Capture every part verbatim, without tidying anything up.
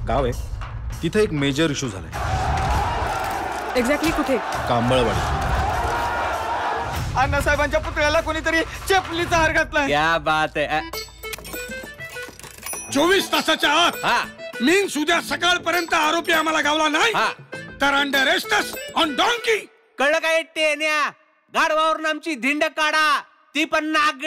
गाव आहे तिथे एक मेजर इश्यू झालाय। एक्झॅक्टली कुठे? कांबळवाडी। अण्णासाहेबांच्या पुतळ्याला कोणीतरी चपलीचा हार घातलाय। क्या बात आहे। चोवीस तासाच्या आत मीन्स उद्या सकाळपर्यंत आरोपी आम्हाला गावला नाही तर अंडर अरेस्टस ऑन डॉंकी। कळलं काय टेन्या? गाढवावरून आमची धिंड काढा, ती पण नाग।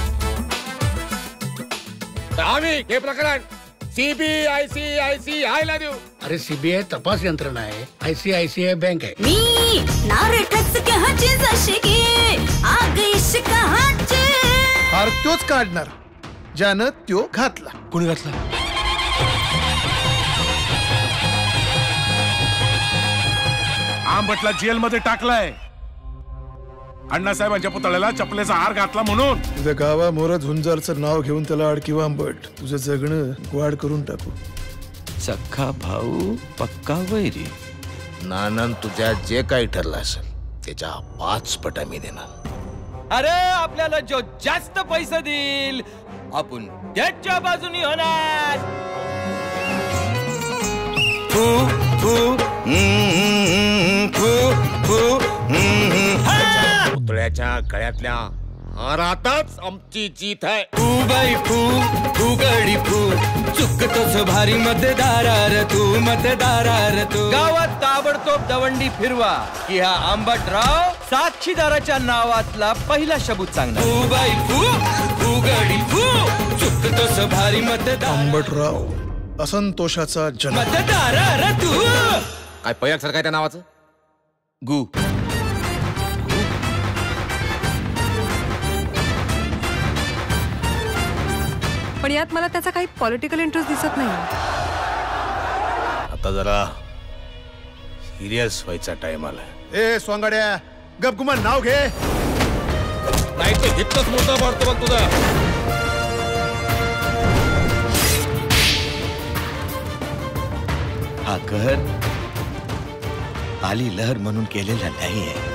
आम्ही हे प्रकरण सीबीआयसीआयसीआय ला देऊ। अरे सीबीआय तपास यंत्रणा आहे, आयसीआयसीआय बँक आहे। मी नारठच कहाचे जसे की आग इश्काचे हार तोच काढणार ज्यानं त्यो घातला। कोणी घातला? आंबटला जेल मध्ये टाकलाय अण्णासाहेबांच्या पुतळ्याला चपलेचा हार घातला म्हणून। तुझ्या गावा मोर झुंजारचं नाव घेऊन त्याला अडकी आंबट तुझं जगणं ग्वाड करून टाकू। सख्खा भाऊ पक्का वैरी। नानन तुझ्या जे काही ठरलं असेल त्याच्या पाच पटा मी देणार। अरे आपल्याला जो जास्त पैसे देईल आपण त्याच्या बाजूनी होणार। फू फू फू फू पुतळ्याच्या गळ्यातल्या हारातच आमची जीत आहे। फू बाई फू फू गडी फू चुकतोच भारी मतदारार तू मतदारार तू। गावात ताबडतोब दवंडी फिरवा की हा आंबटराव साक्षीदाराच्या नावातला पहिला शब्द सांगणार। फू बाई फू फू गडी फू चुकतोच भारी मतदार। आंबटराव असंतोषाचा जन्म। मतदारार तू काय पयाक सर काय त्या नावाचं? गु पण यात मला त्याचा काही पॉलिटिकल इंटरेस्ट दिसत नाही। आता जरा सिरियस व्हायचा टाइम आला। ए सोंगाड्या गपगुमान नाव घे नाही तर इतकंच मोठं पडतो बघ तुझा। हा कहर आली लहर म्हणून केलेला नाही आहे।